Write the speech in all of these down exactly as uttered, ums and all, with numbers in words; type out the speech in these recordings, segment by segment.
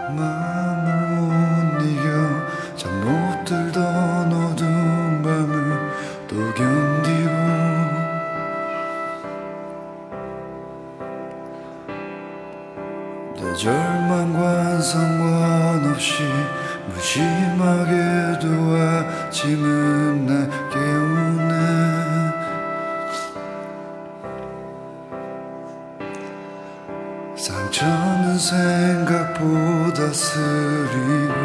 마음을 못 이겨 잠 못 들던 어두운 밤을 또 견디고 내 절망과는 상관없이 무심하게도 아침은 날 깨우네. 상처는 생각보다 쓰리고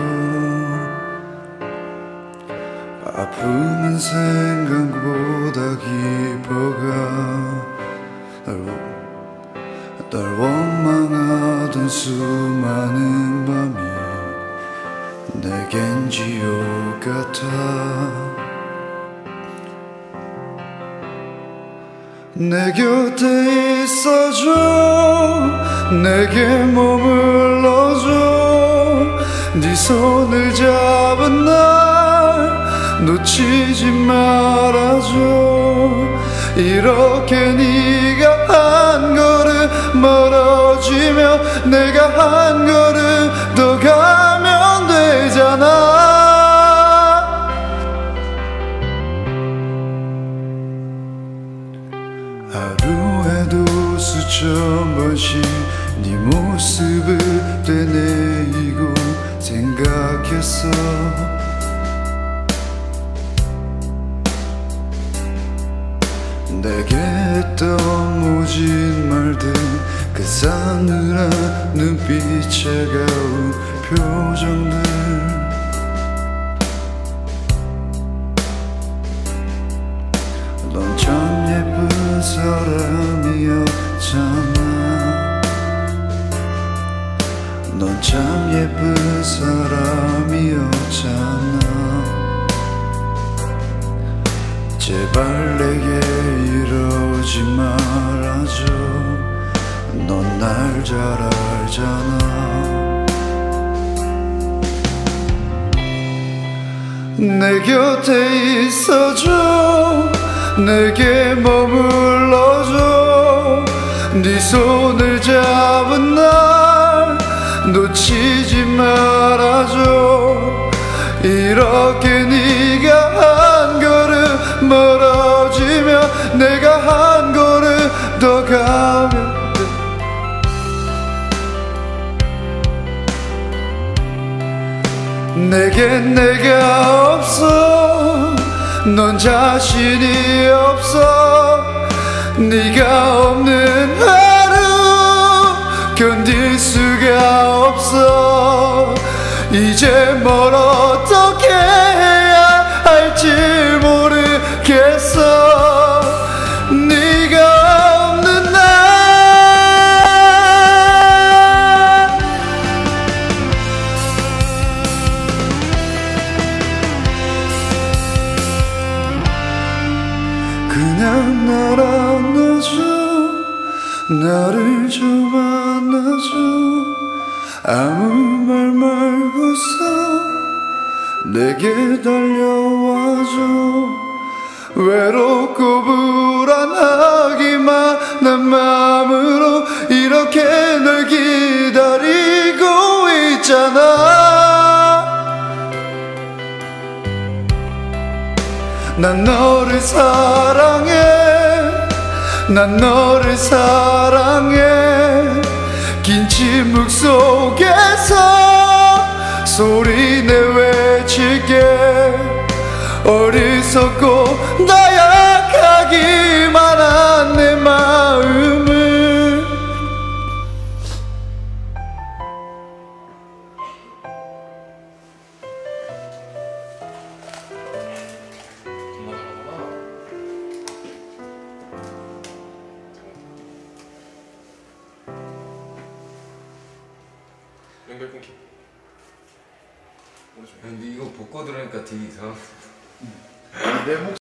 아픔은 생각보다 깊어가 널 원망하던 수많은 밤이 내겐 지옥 같아. 내 곁에 있어줘, 내게 머물러줘. 네 손을 잡은 날 놓치지 말아줘. 이렇게 네가 한 걸음 멀어지면 내가 한 걸음 더 가면 되잖아. 하루에도 수천 번씩 네 모습을 되뇌이고 생각했어. 내게 했던 모진 말들, 그 싸늘한 눈빛, 차가운 표정들. 넌 참 예쁜 사람이었잖아. 넌 참 예쁜 사람이었잖아. 제발 내게 이러지 말아줘. 넌 날 잘 알잖아. 내 곁에 있어줘, 내게 머물러줘. 네 손을 잡은 날 놓치지 말아줘. 이렇게 네가 한 걸음 멀어지면 내가 한 걸음 더 가면 돼. 내겐 내가 없어. 넌 자신이 없어. 네가 없는 하루 견딜 수가 없어. 이제 뭘 어떻게 해야 할지 모르겠어. 네가 없는 날 그냥 날 안아줘. 나를 좀 안아줘. 아무 말 말고서 내게 달려와줘. 외롭고 불안하기만 한 마음으로 이렇게 널 기다리고 있잖아. 난 너를 사랑해. 난 너를 사랑해. 긴 침묵 속에서 소리내 외칠게. 어리석고 나약하기만 한 내 마음을. 연결 끊기. 근데 이거 복고 들으니까 되게 이상하다. 내 목